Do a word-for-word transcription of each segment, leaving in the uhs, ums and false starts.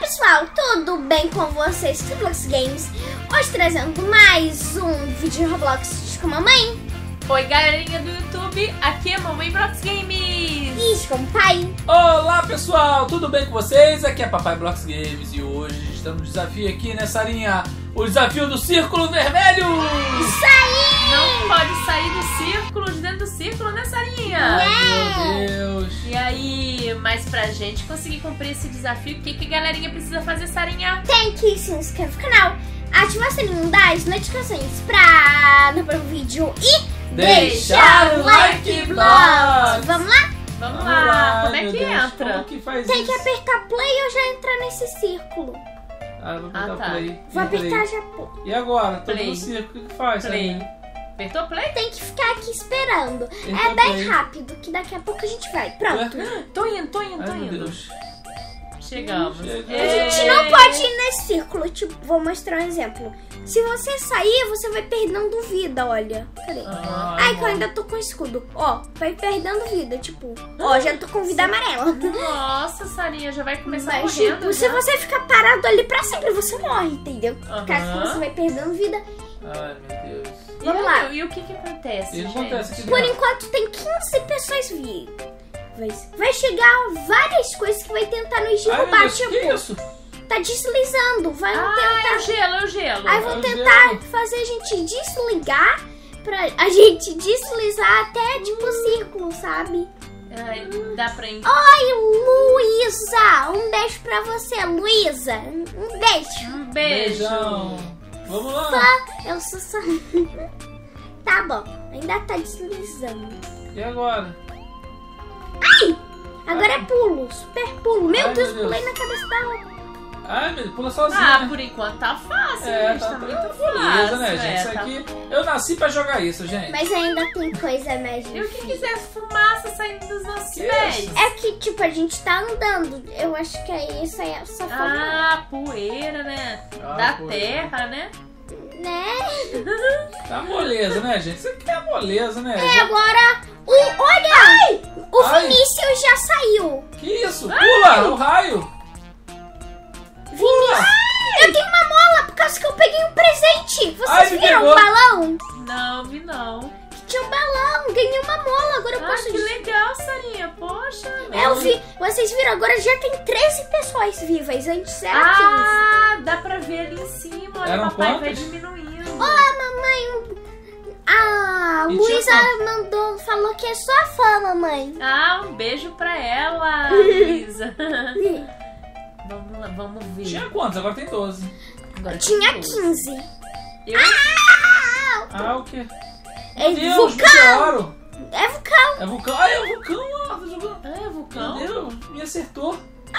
pessoal, tudo bem com vocês? Roblox Games, hoje trazendo mais um vídeo de Roblox com a mamãe. Oi galerinha do YouTube, aqui é a Mamãe Blox Games. E com o pai. Olá pessoal, tudo bem com vocês? Aqui é Papai Blox Games e hoje estamos no desafio aqui, né, Sarinha? O desafio do Círculo Vermelho! Isso aí! Não pode sair do círculo, de dentro do círculo, né, Sarinha? Ai, meu Deus! E aí, mas pra gente conseguir cumprir esse desafio, o que, que a galerinha precisa fazer, Sarinha? Tem que se inscrever no canal, ativar o sininho das notificações pra no próximo vídeo e deixar o like, Blox! Vamos lá? Vamos, Vamos lá. lá, Como é meu que Deus, entra? Como que faz Tem isso? que apertar play e eu já entrar nesse círculo. Ah, vou apertar Ah, tá. play. Vou Entrei. apertar já. E agora? Tô Play. no círculo, o que que faz, Play. Sarinha? Apertou play? Tem que ficar aqui esperando. É Apertou bem play. rápido, que daqui a pouco a gente vai. Pronto. Ué? Tô indo, tô indo, tô Ai, meu indo. Deus. Chegamos. Chega. A gente não pode ir nesse círculo. Tipo, vou mostrar um exemplo. Se você sair, você vai perdendo vida, olha. Cadê? Ah, Ai, que eu ainda tô com escudo. Ó, vai perdendo vida, tipo. Ó, já tô com vida amarela. Nossa, Sarinha, já vai começar Mas, correndo. tipo, se já. você ficar parado ali pra sempre, você morre, entendeu? Aham. Caso que você vai perdendo vida. Ai, meu Deus. E, Vamos lá. E o que que acontece, E o que gente? acontece aqui Por dentro? enquanto tem quinze pessoas vivas. Vai chegar várias coisas que vai tentar nos Ai, meu derrubar, Deus, tipo. que isso? Tá deslizando. Vai Ah, tentar. é o gelo, é o gelo. Aí É vão o tentar gelo. fazer a gente desligar pra a gente deslizar até tipo o círculo, sabe? Ai, dá pra ir. Oi, Luísa! Um beijo pra você, Luísa! Um beijo! Um beijo. Beijão. Vamos lá. Fã, eu sou só. Tá bom, ainda tá deslizando. E agora? Agora é pulo, super pulo. Meu Ai, Deus, meu Deus. pulei na cabeça da outra. Ai, meu Deus, pula sozinho. Ah, né? por enquanto tá fácil, É, gente. tá, Tá, tá, muito tá fácil. beleza, né, gente? é, Isso tá- aqui, eu nasci pra jogar isso, gente. Mas ainda tem coisa mais E o que difícil. quiser fumaça saindo dos nossos Que pés? isso? É que, tipo, a gente tá andando. Eu acho que é isso aí, só falta, Ah, poeira, né? Ah, da poeira. terra, né? né? Tá moleza, né, gente? Isso aqui é moleza, né? E agora, o, olha! O Ai. Vinícius já saiu. Que isso? Pula, o raio. Vinícius. Eu tenho uma mola por causa que eu peguei um presente. Vocês Ai, me viram pegou. o balão? Não, vi não. Tinha um balão, ganhei uma mola. Agora eu Ah, posso... que legal, Sarinha. Poxa. Eu vi. Vocês viram? Agora já tem treze pessoas vivas. Antes era quinze. Ah, dá pra ver ali em cima. Olha, Eram papai vai quantas? diminuindo. Olá, mamãe. A E Luísa tinha mandou, falou que é sua fã, mamãe. Ah, um beijo pra ela, Luísa. Vamos lá, vamos ver. Tinha quantos? Agora tem doze. Agora Tinha tem doze. quinze. Eu... Ah, o quê? É Meu Deus, vulcão. meteoro. É vulcão. É vulcão. Ai, é vulcão, ó. Tá jogando. Ah, é vulcão? Meu Deus, me acertou.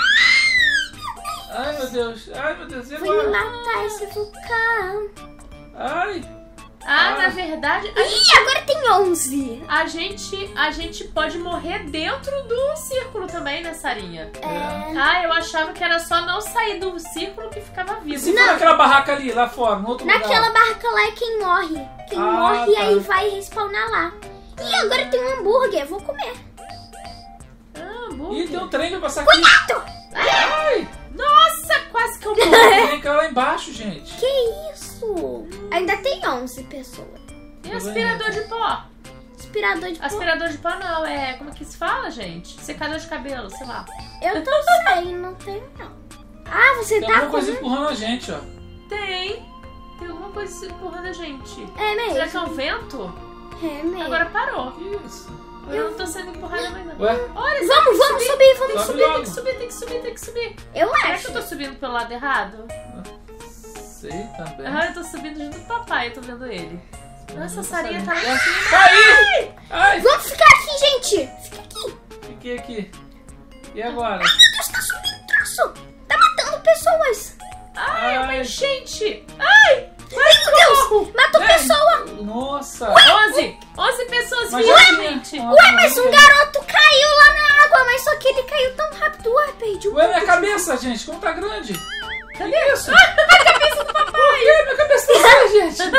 Ai, meu Deus. Ai, meu Deus. E Vou me agora? matar esse vulcão. Ai. Ah, Ah. na verdade, a, Ih, agora tem onze. a gente, a gente pode morrer dentro do círculo também, né, Sarinha? É. Ah, eu achava que era só não sair do círculo que ficava E vivo. se for naquela barraca ali, lá fora, no outro Naquela lugar? barraca lá é quem morre. Quem Ah, morre tá. aí vai respawnar lá. Ih, agora tem um hambúrguer. Vou comer. Ah, Ih, burro. tem um trem pra passar aqui. Cuidado! Ai, Nossa, quase que eu morri. tem cara lá embaixo, gente. Que isso? Ainda tem onze pessoas. E aspirador de pó? Aspirador de pó. Aspirador de pó não, é... Como é que se fala, gente? Secador de cabelo, sei lá. Eu tô sem, não tenho não. Ah, você Tem tá alguma com... coisa empurrando a gente, ó. Tem. Tem alguma coisa empurrando a gente. É mesmo. Será que é um vento? É mesmo. Agora parou. Que isso? Eu não tô sendo empurrada mais não. Ué? Olha, Vamos, vamos subir, vamos Tem que Sobe subir, tem logo. que subir, tem que subir, tem que subir. Eu Será que acho. eu tô subindo pelo lado errado? Sei também. Ah, eu tô subindo junto com o papai, eu tô vendo ele. Nossa, a Sarinha tá lá em Ué, cima. Caí! Ai, Vamos ficar aqui, gente. Fica aqui. fiquei aqui. E agora? Meu Deus, tá subindo troço. Tá matando pessoas. Ai, é uma Ai. enchente. Ai, Meu Deus, matou Gente, pessoa. Nossa! onze. onze pessoas Mas vivas, já tinha- gente. Ué, Ué, mas um garoto caiu lá na água, mas só que ele caiu tão rápido. Ué, perdi o Ué, minha cabeça, gente, como tá grande? Cadê? Que isso? A cabeça do papai! Por quê? Minha cabeça tá grande, gente!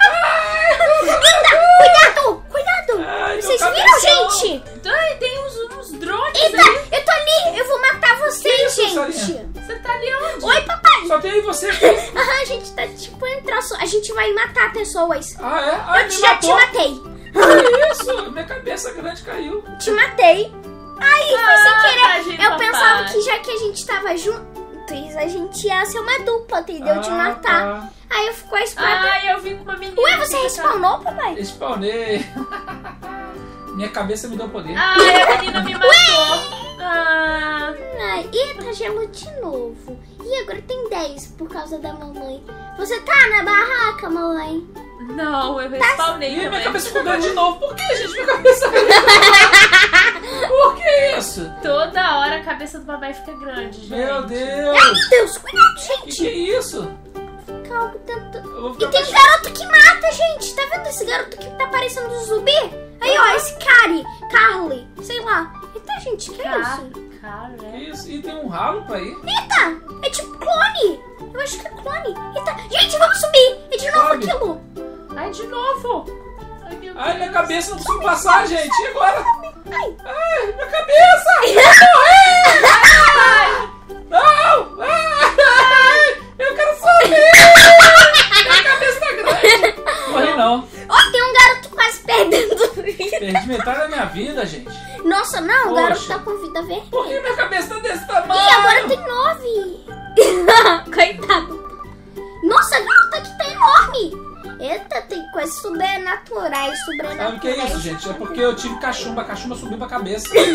Cuidado, cuidado. Ai, meu Vocês viram, cabeção. gente? Ai, tem uns, uns drones Eita, ali. eu tô ali. Eu vou matar vocês, isso, gente. Sarinha? Gente! Você tá ali onde? Oi, papai! Só tem aí você. Ah, a gente tá tipo entrando. A gente vai matar pessoas. Ah, é? Ah, Eu me te- já te matou. matei. Que isso? Minha cabeça grande caiu. Te matei. Aí, foi Ah, sem querer. tadinho, Eu papai. pensava que já que a gente tava juntos, a gente ia ser uma dupla, entendeu? De Ah, matar. tá. Aí eu fico a espada. Ai, eu vim com uma menina. Ué, você que respawnou, papai? Spawnei. Minha cabeça me deu poder. Ai, a menina me matou. Ah, Ai, e tá gelo de novo. E agora tem dez por causa da mamãe. Você tá na barraca, mamãe? não, eu respawnei Ih, também. minha cabeça ficou grande de novo. Por que, gente? Minha cabeça grande. Por que isso? Toda hora a cabeça do papai fica grande, gente. Meu Ai, Deus. meu Deus, cuidado, Que gente. que é isso? Calma, tanto... Eu vou E ficar tem um mais... garoto que mata, gente. Tá vendo esse garoto que tá parecendo um zumbi? Aí, ó, esse Cari, Carly, sei lá. Eita, gente, que é Cara, isso? cara, Que é. isso? E tem um ralo pra ir? Eita, é tipo clone. Eu acho que é clone. Eita, gente, vamos subir. E de novo Sobe. aquilo. Ai, de novo. Ai, meu Ai, minha Deus. cabeça, não consigo passar, gente. E agora? Ai, Ai, minha cabeça! Eu vou morrer! Não! Ai, eu quero subir! Minha cabeça tá grande! Morri não. ó, tem um garoto quase perdendo vida. Perdi metade da minha vida, gente. Nossa, não, o Poxa. garoto tá com vida vermelha. Por que minha cabeça tá desse Ih, tamanho? agora tem nove. Coitado. Nossa, a garota aqui tá enorme. Eita, tem coisas sobrenaturais, sobrenaturais. Sabe o que é isso, gente? É porque eu tive cachumba. A cachumba subiu pra cabeça. E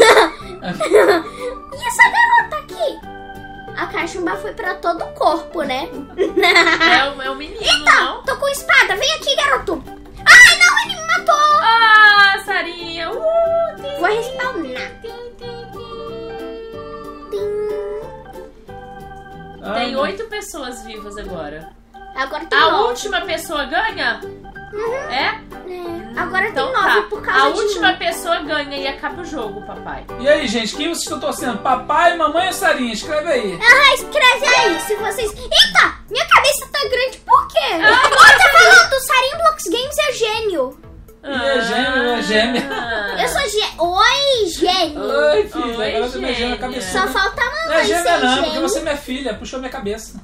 essa garota aqui? A cachumba foi pra todo o corpo, né? É o, é o menino, Eita, não? tô com espada. Vem aqui, garoto. Ai, não, ele me matou. Ah, Sarinha. Uh, tem, Vou respawnar. tem, tem, tem. Tim. Ai, Tem meu- oito pessoas vivas agora. Agora tem A nove. última pessoa ganha? É? É, agora Então tem nove tá. por causa A de última mim. pessoa ganha e acaba o jogo, papai. E aí, gente, quem vocês estão torcendo? Papai, mamãe ou Sarinha? Escreve aí. Ah, escreve aí se vocês... Eita, minha cabeça tá grande por quê? Ah, Ó, tá falando, Sarinha Blox Games é gênio. E é gêmeo, é gêmea. Ah. Eu sou gênio. Oi, gênio. Oi, filha. Oi, Agora você me gêmea a gêmea. cabeça. Só falta a Não é mamãe gêmea ser não, porque gênio. você é minha filha. Puxou minha cabeça.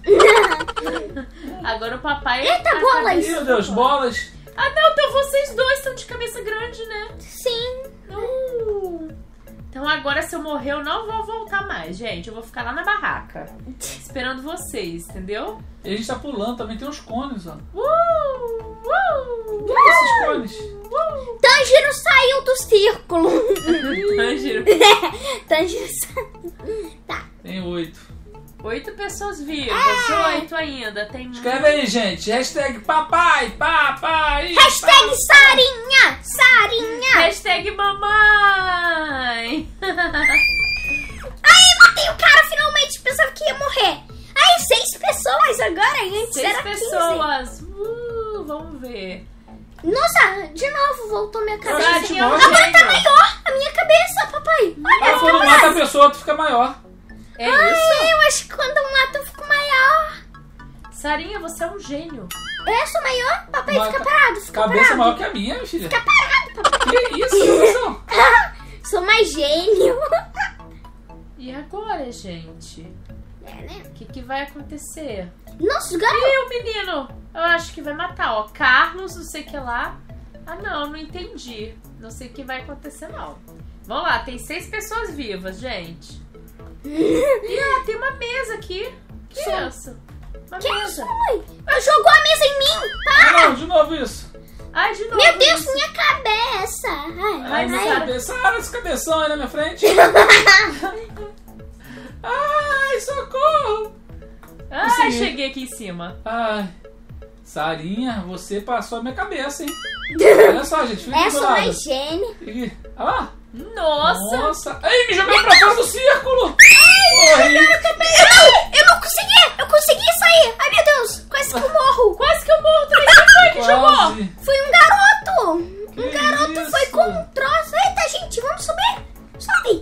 Agora o papai... Eita, a bolas. cabeça- Meu Deus, bolas. Ah, não, então vocês dois estão de cabeça grande, né? Sim. Uh. Então agora se eu morrer eu não vou voltar mais, gente. Eu vou ficar lá na barraca. Esperando vocês, entendeu? E a gente tá pulando, também tem uns cones, ó. Uh, uh, O que é esses cones? uh. Tanjiro saiu do círculo. Tanjiro. Tanjiro saiu. Tá. Tem oito. Oito pessoas vivas, oito ainda. Tem Escreve aí, gente. Hashtag papai, papai. Hashtag papai. Sarinha. Sarinha. Hashtag mamãe. Aí, matei o cara finalmente. Pensava que ia morrer. Aí, seis pessoas agora. E antes Seis era quinze. pessoas. Uh, vamos ver. Nossa, de novo voltou minha Eu cabeça. acho que Sarinha é um morre. Agora tá gênio. maior a minha cabeça, papai. Olha, Ah, fica quando maior. mata a pessoa, tu fica maior. É isso? Ai, eu acho que quando eu mato eu fico maior. Sarinha, você é um gênio. Eu sou maior? Papai, Uma fica ca- parado, fica Cabeça parado. maior que a minha, minha filha. Fica parado, papai. Que isso, Wilson? Sou mais gênio. E agora, gente? É, né? O que, que vai acontecer? Nossa, garoto. Ih, o menino! Eu acho que vai matar, ó. Carlos, não sei o que lá. Ah, não, não entendi. Não sei o que vai acontecer, não. Vamos lá, tem seis pessoas vivas, gente. Ih, ó, tem uma mesa aqui. Que Só- isso? Uma Que mesa. isso, mãe? Ela jogou a mesa em mim. Ah, Para. não, de novo isso. Ai, de novo. Meu Deus, isso. minha cabeça. Ai, Ai, Ai, minha Sara. cabeça. Ah, esse cabeção aí na minha frente. Ai, socorro. Ai, Consegui. cheguei aqui em cima. Ai, Sarinha, você passou a minha cabeça, hein? Olha só, gente. Fica É, aqui do sou lado. mais gênio. Fica aqui. Olha lá. Nossa! Nossa. Ai, me jogou pra fora do círculo. Morri. Eu não consegui. Eu consegui sair. Ai, meu Deus. Quase que eu morro. Quase que eu morro também. Quem foi que jogou? Quase. Foi um garoto. Que Um garoto isso? foi com um troço. Eita, gente, vamos subir. Sobe.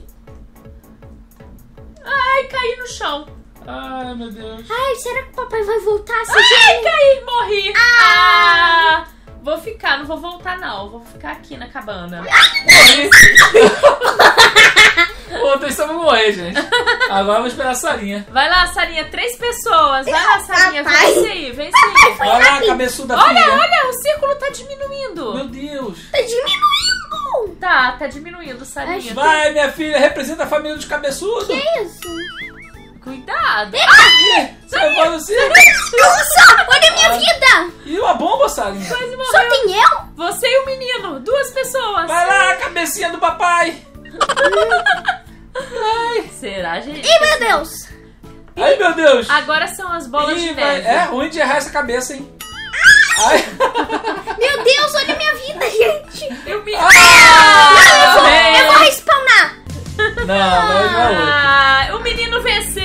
Ai, caí no chão. Ai, meu Deus. Ai, será que o papai vai voltar a ser Ai, gênio? caí, morri. Ah! Vou ficar, não vou voltar não. Vou ficar aqui na cabana. Morri. Pô, três vamos morrer, gente. Agora eu vou esperar a Sarinha. Vai lá, Sarinha, três pessoas. Vai lá, Sarinha, Papai. vence aí, vence aí. Vai lá, cabeçuda Olha, filha. olha, o círculo tá diminuindo. Meu Deus. Tá diminuindo. Tá, tá diminuindo, Sarinha. Vai, minha filha, representa a família dos cabeçudos. Que isso? Cuidado. Ih, você vai no circo. Nossa, olha a minha vida. E uma bomba, Sarinha. Quase morreu. Só tem eu? Você e o menino, duas pessoas. Vai lá, cabecinha do papai. Será, gente? Ih, meu Deus. Ai, meu Deus. Agora são as bolas Ih, de vai- neve. É ruim de errar essa cabeça, hein? Ai. Meu Deus, olha a minha vida, gente. E o menino. Ah! Eu vou, Bem. eu vou respawnar. Não, agora já é outro. Ah, o menino venceu!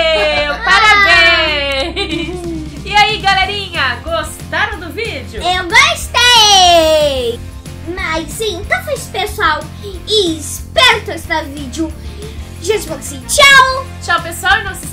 Parabéns! E aí, galerinha, gostaram do vídeo? Eu gostei. Mas então foi isso, pessoal. E espero que tenham gostado do vídeo. Gente, vou assim, tchau. Tchau, pessoal, e não se